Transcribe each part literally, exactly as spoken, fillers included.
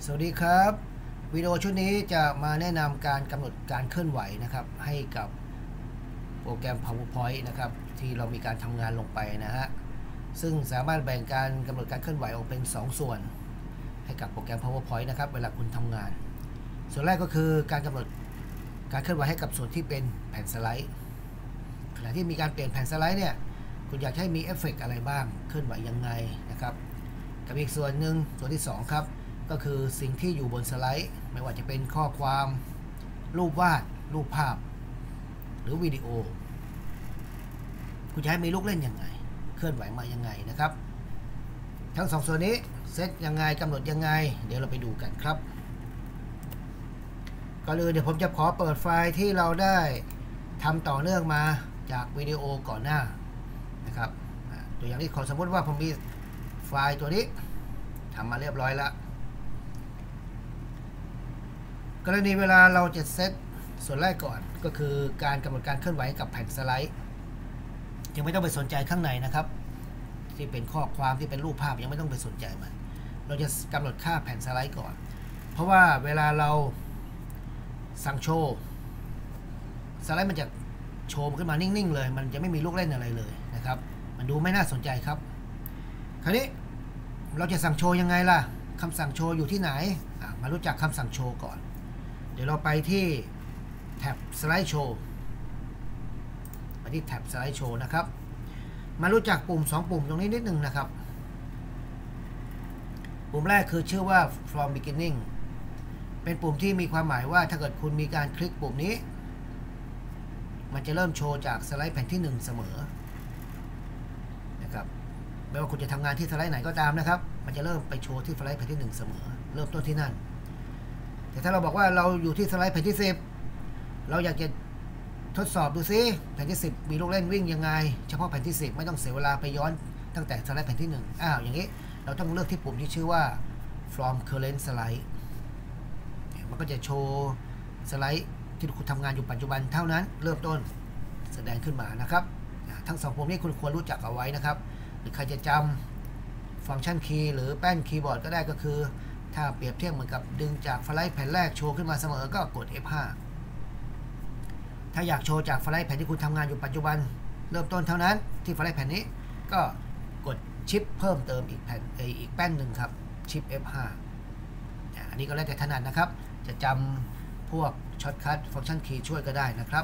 สวัสดีครับวิดีโอชุดนี้จะมาแนะนำการกำหนดการเคลื่อนไหวนะครับให้กับโปรแกรม PowerPoint นะครับที่เรามีการทำงานลงไปนะฮะซึ่งสามารถแบ่งการกำหนดการเคลื่อนไหวออกเป็นสองส่วนให้กับโปรแกรม PowerPoint นะครับเวลาคุณทำงานส่วนแรกก็คือการกำหนดการเคลื่อนไหวให้กับส่วนที่เป็นแผ่นสไลด์ขณะที่มีการเปลี่ยนแผ่นสไลด์เนี่ยคุณอยากให้มีเอฟเฟกต์อะไรบ้างเคลื่อนไหวยังไงนะครับกับอีกส่วนหนึ่งส่วนที่สองครับก็คือสิ่งที่อยู่บนสไลด์ไม่ว่าจะเป็นข้อความรูปวาดรูปภาพหรือวิดีโอคุณจะให้มีลูกเล่นยังไงเคลื่อนไหวมายังไงนะครับทั้งสองส่วนนี้เซตยังไงกำหนดยังไงเดี๋ยวเราไปดูกันครับก่อนอื่นเดี๋ยวผมจะขอเปิดไฟล์ที่เราได้ทำต่อเนื่องมาจากวิดีโอก่อนหน้านะครับตัวอย่างนี้ขอสมมติว่าผมมีไฟล์ตัวนี้ทำมาเรียบร้อยแล้วกรณีเวลาเราจะเซตส่วนแรกก่อนก็คือการกำหนดการเคลื่อนไหวกับแผ่นสไลด์ยังไม่ต้องไปสนใจข้างในนะครับที่เป็นข้อความที่เป็นรูปภาพยังไม่ต้องไปสนใจมันเราจะกำหนดค่าแผ่นสไลด์ก่อนเพราะว่าเวลาเราสั่งโชว์สไลด์มันจะโชว์ขึ้นมานิ่งๆเลยมันจะไม่มีลูกเล่นอะไรเลยนะครับมันดูไม่น่าสนใจครับคราวนี้เราจะสั่งโชว์ยังไงล่ะคำสั่งโชว์อยู่ที่ไหนมารู้จักคำสั่งโชว์ก่อนเดี๋ยวเราไปที่แท็บสไลด์โชว์ไปที่แท็บสไลด์โชว์นะครับมารู้จักปุ่มสองปุ่มตรงนี้นิดนึงนะครับปุ่มแรกคือชื่อว่า from beginning เป็นปุ่มที่มีความหมายว่าถ้าเกิดคุณมีการคลิกปุ่มนี้มันจะเริ่มโชว์จากสไลด์แผ่นที่หนึ่งเสมอนะครับไม่ว่าคุณจะทำงานที่สไลด์ไหนก็ตามนะครับมันจะเริ่มไปโชว์ที่สไลด์แผ่นที่หนึ่งเสมอเริ่มต้นที่นั่นแต่ถ้าเราบอกว่าเราอยู่ที่สไลด์แผ่นที่สิบเราอยากจะทดสอบดูซิแผ่นที่สิบมีลูกเล่นวิ่งยังไงเฉพาะแผ่นที่สิบไม่ต้องเสียเวลาไปย้อนตั้งแต่สไลด์แผ่นที่หนึ่งอ้าวอย่างนี้เราต้องเลือกที่ปุ่มที่ชื่อว่า from current slide มันก็จะโชว์สไลด์ที่คุณทำงานอยู่ปัจจุบันเท่านั้นเริ่มต้นแสดงขึ้นมานะครับทั้งสองปุ่มนี้คุณควรรู้จักเอาไว้นะครับหรือใครจะจำฟังก์ชันคีย์หรือแป้นคีย์บอร์ดก็ได้ก็คือถ้าเปรียบเทียบเหมือนกับดึงจากสไลด์แผ่นแรกโชว์ขึ้นมาเสมอก็กด เอฟ ห้า ถ้าอยากโชว์จากสไลด์แผ่นที่คุณทำงานอยู่ปัจจุบันเริ่มต้นเท่านั้นที่สไลด์แผ่นนี้ก็กดชิปเพิ่มเติมอีกแผ่นอีกแป้นหนึ่งครับชิป เอฟ ห้า อันนี้ก็แล้วแต่ถนัดนะครับจะจำพวกช็อตคัทฟังก์ชันคีย์ช่วยก็ได้นะครับ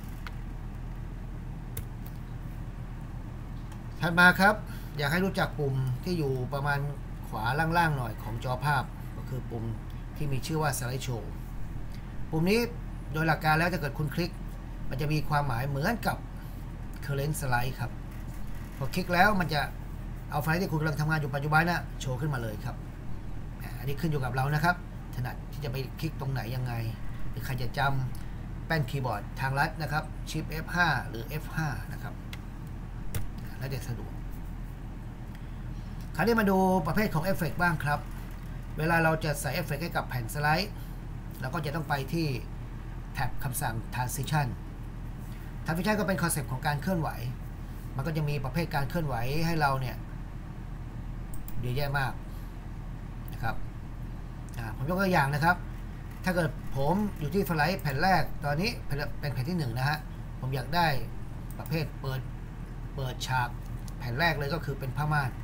ถัดมาครับอยากให้รู้จักปุ่มที่อยู่ประมาณขวาล่างๆหน่อยของจอภาพก็คือปุ่มที่มีชื่อว่าสไลด์โชว์ปุ่มนี้โดยหลักการแล้วถ้าเกิดคุณคลิกมันจะมีความหมายเหมือนกับ current slide ครับพอคลิกแล้วมันจะเอาไฟล์ที่คุณกำลังทำงานอยู่ปัจจุบันนะโชว์ขึ้นมาเลยครับอันนี้ขึ้นอยู่กับเรานะครับถนัดที่จะไปคลิกตรงไหนยังไงหรือใครจะจำแป้นคีย์บอร์ดทางลัดนะครับชิป เอฟ ห้า หรือ เอฟ ห้า นะครับแล้วจะสะดวกคราวนี้มาดูประเภทของเอฟเฟกต์บ้างครับเวลาเราจะใส่เอฟเฟกต์ให้กับแผ่นสไลด์เราก็จะต้องไปที่แท็บคำสั่ง transition transition ก็เป็นคอนเซปต์ของการเคลื่อนไหวมันก็จะมีประเภทการเคลื่อนไหวให้เราเนี่ยเยอะแยะมากนะครับผมยกตัวอย่างนะครับถ้าเกิดผมอยู่ที่สไลด์แผ่นแรกตอนนี้เป็นแผ่นที่หนึ่งนะฮะผมอยากได้ประเภทเปิดเปิดฉากแผ่นแรกเลยก็คือเป็นผ้าม่าน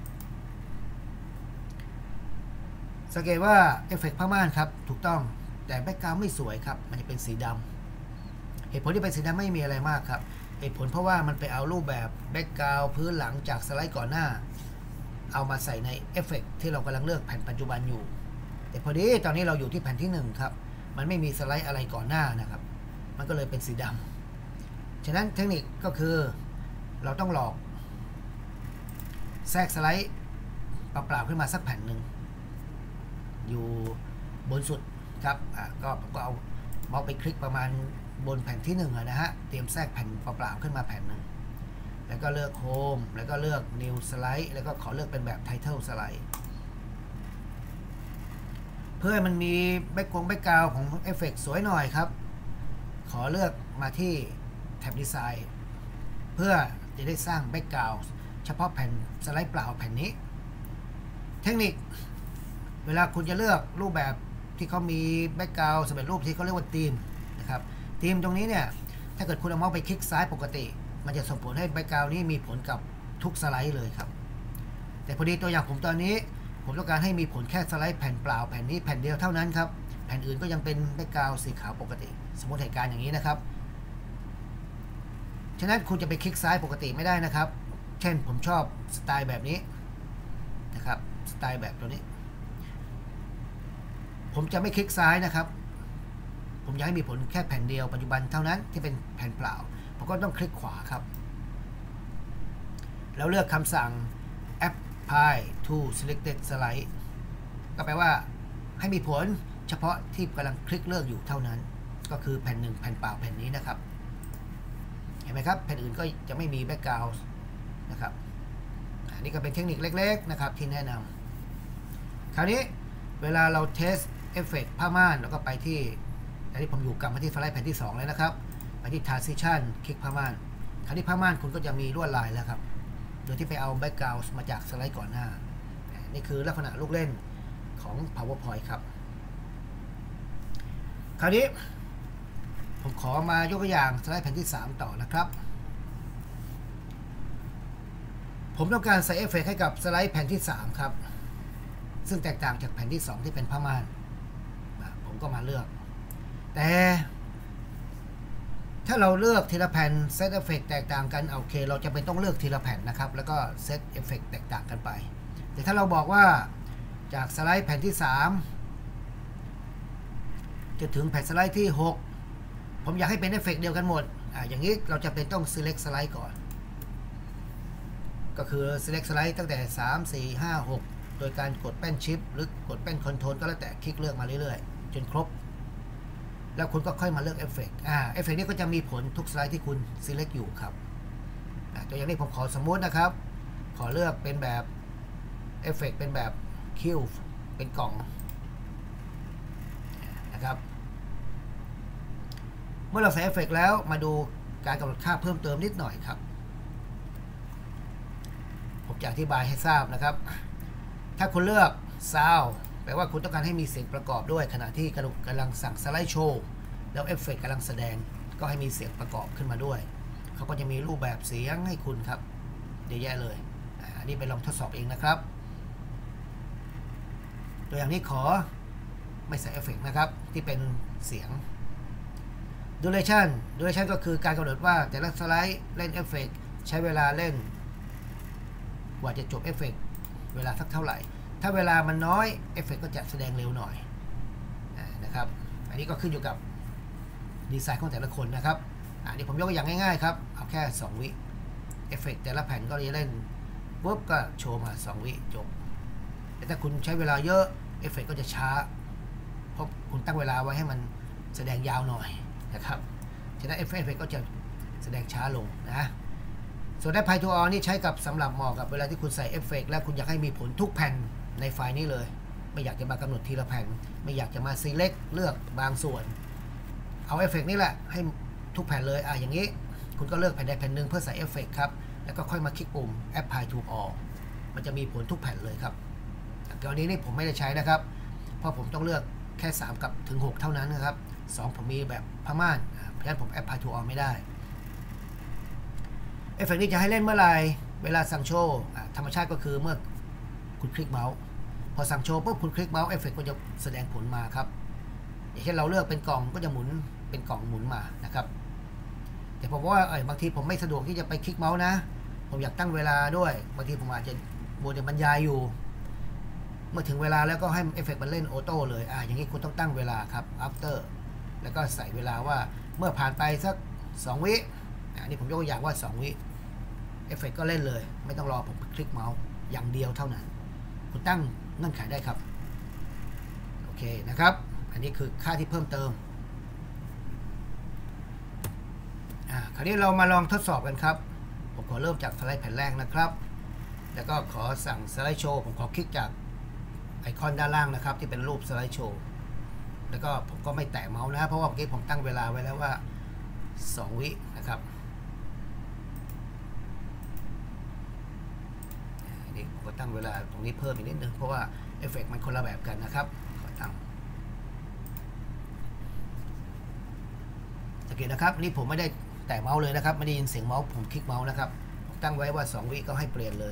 สังเกตว่าเอฟเฟกต์ผ้าม่านครับถูกต้องแต่แบ็กกราวด์ไม่สวยครับมันจะเป็นสีดำเหตุผลที่เป็นสีดำไม่มีอะไรมากครับเหตุผลเพราะว่ามันไปเอารูปแบบแบ็กกราวด์พื้นหลังจากสไลด์ก่อนหน้าเอามาใส่ในเอฟเฟกต์ที่เรากำลังเลือกแผ่นปัจจุบันอยู่แต่พอดีตอนนี้เราอยู่ที่แผ่นที่หนึ่งครับมันไม่มีสไลด์อะไรก่อนหน้านะครับมันก็เลยเป็นสีดำฉะนั้นเทคนิคก็คือเราต้องหลอกแทรกสไลด์เปล่าๆขึ้นมาสักแผ่นหนึ่งอยู่บนสุดครับอ่ะก็ก็เอาเมาส์ไปคลิกประมาณบนแผ่นที่หนึ่งนะฮะเตรียมแทรกแผ่นเปล่าๆขึ้นมาแผ่นหนึ่งแล้วก็เลือก Home แล้วก็เลือก New Slide แล้วก็ขอเลือกเป็นแบบ Title Slide เพื่อมันมีแบ็กกราวด์แบ็กกราวด์ของเอฟเฟกต์สวยหน่อยครับขอเลือกมาที่แท็บ Design เพื่อจะได้สร้างแบ็กกราวด์เฉพาะแผ่นสไลด์เปล่าแผ่นนี้เทคนิคเวลาคุณจะเลือกรูปแบบที่เขามีแบ็กกราวด์สำเร็จรูปที่เขาเรียกว่าธีมนะครับธีมตรงนี้เนี่ยถ้าเกิดคุณเอาเมาส์ไปคลิกซ้ายปกติมันจะส่งผลให้แบ็กกราวด์นี้มีผลกับทุกสไลด์เลยครับแต่พอดีตัวอย่างผมตอนนี้ผมต้องการให้มีผลแค่สไลด์แผ่นเปล่าแผ่นนี้แผ่นเดียวเท่านั้นครับแผ่นอื่นก็ยังเป็นแบ็กกราวด์สีขาวปกติสมมติเหตุการณ์อย่างนี้นะครับฉะนั้นคุณจะไปคลิกซ้ายปกติไม่ได้นะครับเช่นผมชอบสไตล์แบบนี้นะครับสไตล์แบบตัวนี้ผมจะไม่คลิกซ้ายนะครับผมอยากให้มีผลแค่แผ่นเดียวปัจจุบันเท่านั้นที่เป็นแผ่นเปล่าผมก็ต้องคลิกขวาครับแล้วเลือกคำสั่ง apply to selected slide ก็แปลว่าให้มีผลเฉพาะที่กำลังคลิกเลือกอยู่เท่านั้นก็คือแผ่นหนึ่งแผ่นเปล่าแผ่นนี้นะครับเห็นไหมครับแผ่นอื่นก็จะไม่มีแบ็กกราวด์นะครับอันนี้ก็เป็นเทคนิคเล็กๆนะครับที่แนะนำคราวนี้เวลาเราเทสเอฟเฟกต์ผ้าม่านแล้วก็ไปที่อันนี้ผมอยู่กลับมาที่สไลด์แผ่นที่สองแล้วนะครับไปที่ transition คลิกผ้าม่านคราวนี้ผ้าม่านคุณก็จะมีลวดลายแล้วครับโดยที่ไปเอาแบ็กกราวด์มาจากสไลด์ก่อนหน้านี่คือลักษณะลูกเล่นของ PowerPoint ครับคราวนี้ผมขอมายกตัวอย่างสไลด์แผ่นที่สามต่อนะครับผมต้องการใส่เอฟเฟกต์ให้กับสไลด์แผ่นที่สามครับซึ่งแตกต่างจากแผ่นที่สองที่เป็นผ้าม่านผมก็มาเลือกแต่ถ้าเราเลือกทีละแผ่นเซตเอฟเฟกต์แตกต่างกันโอเคเราจะเป็นต้องเลือกทีละแผ่นนะครับแล้วก็เซตเอฟเฟกต์แตกต่างกันไปแต่ถ้าเราบอกว่าจากสไลด์แผ่นที่สามจะถึงแผ่นสไลด์ที่หกผมอยากให้เป็นเอฟเฟกต์เดียวกันหมดอ่าอย่างนี้เราจะเป็นต้อง select สไลด์ก่อนก็คือ select สไลด์ตั้งแต่สาม สี่ ห้า หกโดยการกดแป้นชิปหรือกดแป้นคอนโทรลก็แล้วแต่คลิกเลือกมาเรื่อยๆจนครบแล้วคุณก็ค่อยมาเลือกเอฟเฟกต์อ่าเอฟเฟกต์นี้ก็จะมีผลทุกสไลด์ที่คุณ select อยู่ครับตัวอย่างนี้ผมขอสมมตินะครับขอเลือกเป็นแบบเอฟเฟกต์เป็นแบบคิวเป็นกล่องนะครับเมื่อเราใส่เอฟเฟกต์แล้วมาดูการกำหนดค่าเพิ่มเติมนิดหน่อยครับผมจะอธิบายให้ทราบนะครับถ้าคุณเลือก Sound แปลว่าคุณต้องการให้มีเสียงประกอบด้วยขณะที่กำลังสั่งสไลด์โชว์แล้วเอฟเฟกต์กำลังแสดงก็ให้มีเสียงประกอบขึ้นมาด้วยเขาก็จะมีรูปแบบเสียงให้คุณครับเยอะแยะเลยอันนี้ไปลองทดสอบเองนะครับตัวอย่างนี้ขอไม่ใส่เอฟเฟกต์นะครับที่เป็นเสียง duration duration ก็คือการกำหนดว่าแต่ละสไลด์เล่นเอฟเฟกต์ใช้เวลาเล่นกว่าจะจบเอฟเฟกต์เวลาสักเท่าไหร่ถ้าเวลามันน้อยเอฟเฟกต์ก็จะแสดงเร็วหน่อยนะครับอันนี้ก็ขึ้นอยู่กับดีไซน์ของแต่ละคนนะครับอันนี้ผมยกตัวอย่างง่ายๆครับเอาแค่สองวิเอฟเฟกต์แต่ละแผ่นก็จะเล่นปุ๊บก็โชว์มาสองวิจบแต่ถ้าคุณใช้เวลาเยอะเอฟเฟกต์ก็จะช้าเพราะคุณตั้งเวลาไว้ให้มันแสดงยาวหน่อยนะครับฉะนั้นเอฟเฟกต์ก็จะแสดงช้าลงนะส่วน Apply to All นี่ใช้กับสำหรับเหมาะกับเวลาที่คุณใส่เอฟเฟกต์และคุณอยากให้มีผลทุกแผ่นในไฟล์นี้เลยไม่อยากจะมากำหนดทีละแผ่นไม่อยากจะมา select เลือกบางส่วนเอาเอฟเฟกต์นี่แหละให้ทุกแผ่นเลยอ่ะอย่างนี้คุณก็เลือกแผ่นใดแผ่นหนึ่งเพื่อใส่เอฟเฟกต์ครับแล้วก็ค่อยมาคลิกปุ่ม Apply to All มันจะมีผลทุกแผ่นเลยครับกรณีนี้ผมไม่ได้ใช้นะครับเพราะผมต้องเลือกแค่สามกับถึงหกเท่านั้นนะครับสองผมมีแบบผ้าม่านเพราะฉะนั้นผม Apply to All ไม่ได้เอฟเฟกต์นี้จะให้เล่นเมื่อไรเวลาสั่งโชว์ธรรมชาติก็คือเมื่อคุณคลิกเมาส์พอสั่งโชว์ปุ๊บคุณคลิกเมาส์เอฟเฟกต์ก็จะแสดงผลมาครับอย่างเช่นเราเลือกเป็นกล่องก็จะหมุนเป็นกล่องหมุนมานะครับแต่ผมว่าเออบางทีผมไม่สะดวกที่จะไปคลิกเมาส์นะผมอยากตั้งเวลาด้วยบางทีผมอาจจะโมเดลบรรยายอยู่เมื่อถึงเวลาแล้วก็ให้เอฟเฟกต์มันเล่นออโต้เลยอ่าอย่างนี้คุณต้องตั้งเวลาครับ after แล้วก็ใส่เวลาว่าเมื่อผ่านไปสักสองวิอันนี้ผมยกตัวอย่างว่าสองวิเอฟเฟกต์ก็เล่นเลยไม่ต้องรอผมคลิกเมาส์อย่างเดียวเท่านั้นคุณตั้งเงื่อนไขได้ครับโอเคนะครับอันนี้คือค่าที่เพิ่มเติมอ่าคราวนี้เรามาลองทดสอบกันครับผมขอเริ่มจากสไลด์แผ่นแรกนะครับแล้วก็ขอสั่งสไลด์โชว์ผมขอคลิกจากไอคอนด้านล่างนะครับที่เป็นรูปสไลด์โชว์แล้วก็ผมก็ไม่แตะเมาส์นะเพราะว่าเมื่อกี้ผมตั้งเวลาไว้แล้วว่าสองวินะครับนี่ผมก็ตั้งเวลาตรงนี้เพิ่มอีกนิดนึงเพราะว่าเอฟเฟกต์มันคนละแบบกันนะครับขอตั้งเกตนะครับนี่ผมไม่ได้แตะเมาส์เลยนะครับไม่ได้ยินเสียงเมาส์ผมคลิกเมาส์นะครับตั้งไว้ว่าสองวิก็ให้เปลี่ยนเลย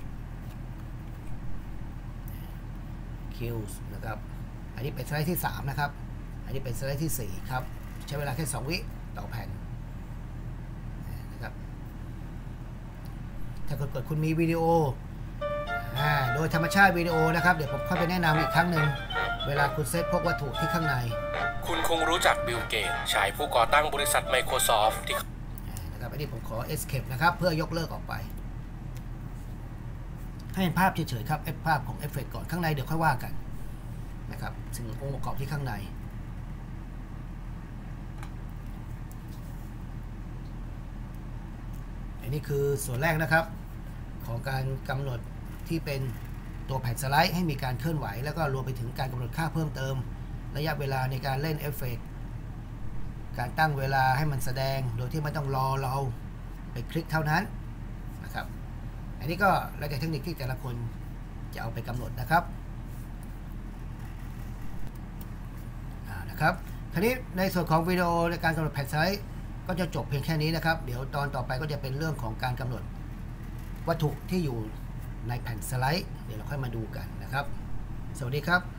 Cues นะครับอันนี้เป็นสไลด์ที่สามนะครับอันนี้เป็นสไลด์ที่สี่ครับใช้เวลาแค่สองวิต่อแผ่นนะครับถ้าเกิดคุณมีวิดีโอโดยธรรมชาติวิดีโอนะครับเดี๋ยวผมค่อยไปแนะนำอีกครั้งหนึ่งเวลาคุณเซตพวกวัตถุที่ข้างในคุณคงรู้จักบิลเกตชายผู้ก่อตั้งบริษัท Microsoft ที่นะครับอันนี้ผมขอ Escape นะครับเพื่อยกเลิกออกไปให้เห็นภาพเฉยๆครับเอฟภาพของเอฟเฟกต์ก่อนข้างในเดี๋ยวค่อยว่ากันนะครับซึ่งองค์ประกอบที่ข้างในอันนี้คือส่วนแรกนะครับของการกำหนดที่เป็นตัวแผ่นสไลด์ให้มีการเคลื่อนไหวแล้วก็รวมไปถึงการกำหนดค่าเพิ่มเติมระยะเวลาในการเล่นเอฟเฟกต์การตั้งเวลาให้มันแสดงโดยที่ไม่ต้องรอเราไปคลิกเท่านั้นนะครับอันนี้ก็แล้วแต่เทคนิคที่แต่ละคนจะเอาไปกำหนดนะครับนะครับคราวนี้ในส่วนของวิดีโอในการกำหนดแผ่นสไลด์ก็จะจบเพียงแค่นี้นะครับเดี๋ยวตอนต่อไปก็จะเป็นเรื่องของการกำหนดวัตถุที่อยู่ในแผ่นสไลด์เดี๋ยวเราค่อยมาดูกันนะครับสวัสดีครับ